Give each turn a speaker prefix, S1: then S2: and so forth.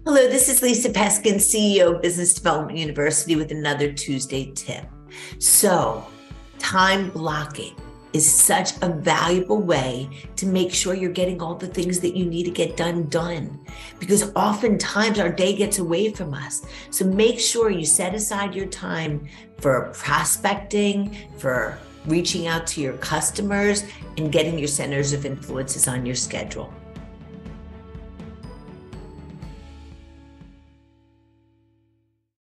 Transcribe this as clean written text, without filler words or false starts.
S1: Hello, this is Lisa Peskin, CEO of Business Development University, with another Tuesday tip. So, time blocking is such a valuable way to make sure you're getting all the things that you need to get done. Because oftentimes our day gets away from us. So make sure you set aside your time for prospecting, for reaching out to your customers, and getting your centers of influences on your schedule.